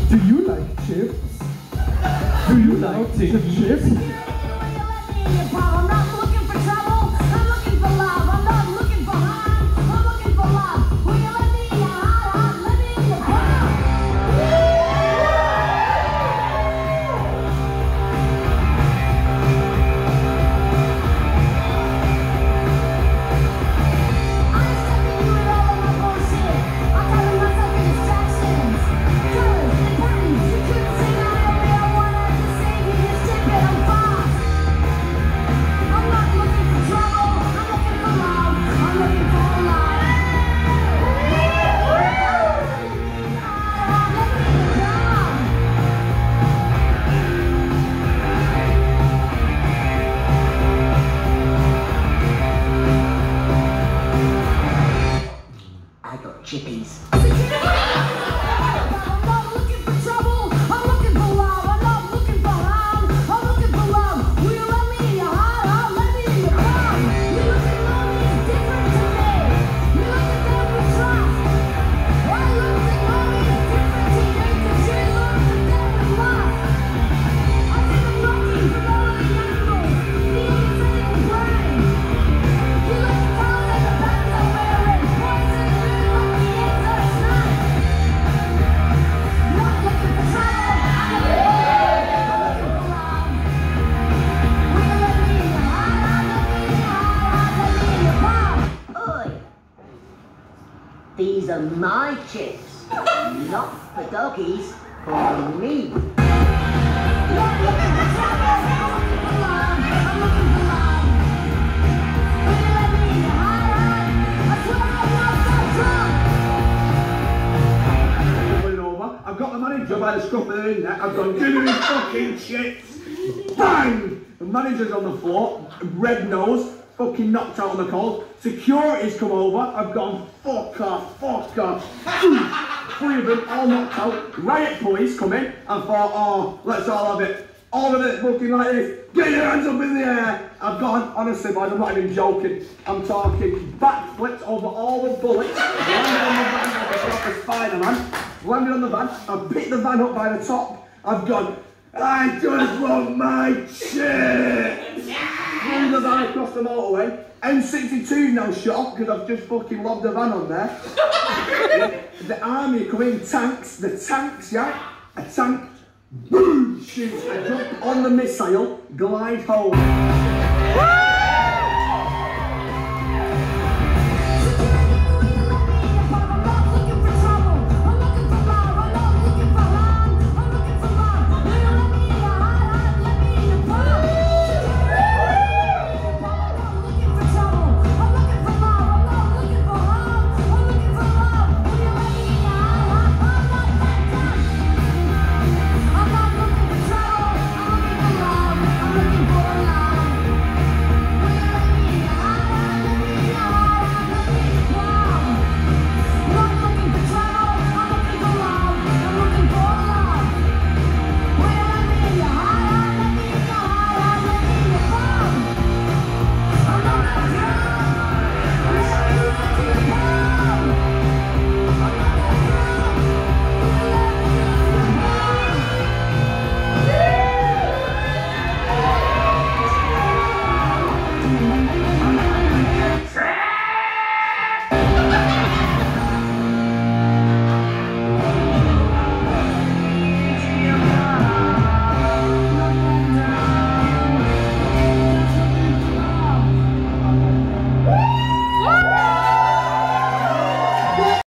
Do you like chips? Do you like chips? I'm not looking for trouble. I'm looking for love. I'm not looking for harm. I'm looking for love. Will you let me in your heart? Let me in your heart. I'm stuck in you with all of my bullshit. I'm telling myself in distractions. Colors and patterns. You couldn't say that I don't want to save you. Just tip it. I'm fast. I'm not looking for trouble. I'm looking for love. I'm looking for love. I got chippies. I'm not looking for trouble. I'm looking for love. I'm not looking for harm. I'm looking for love. Will you let me in your heart? I'll let me in your palm. You look at mommy is different to me. You look at them with trust. I look at mommy is different to you because you look at them with lust. I think I'm looking for all the angles, the infernal brain. You look at colors and the pants I'm wearing. Poison and you look at the inside snack. Not looking for trouble. I'm looking for love. Will you let me in your heart? Let me in your heart. Let me in your palm. Oi! These are my chips. Not for doggies, for me. Not looking for trouble. I'm looking for love. I'm looking for love. Will you let me in your heart? I swear I'm not so drunk. Pulling over. I've got the manager by the scruff of the neck. I've gone, give me these fucking chips. Bang! The manager's on the floor, red nose, fucking knocked out on the cold. Security's come over. I've gone, fuck off, fuck off. 3 of them all knocked out. Riot police come in. I thought, oh, let's all have it. All of it looking like this. Get your hands up in the air. I've gone, honestly, boys, I'm not even joking. I'm talking backflips over all the bullets. Landed on the van like a proper Spider-Man. Landed on the van. I've picked the van up by the top. I've gone, I just want my chips. Threw the van across the motorway. M62 now shut off because I've just fucking lobbed the van on there. The army come in, tanks, the tanks, yeah? A tank, boom, shoots, I jump on the missile, glide home.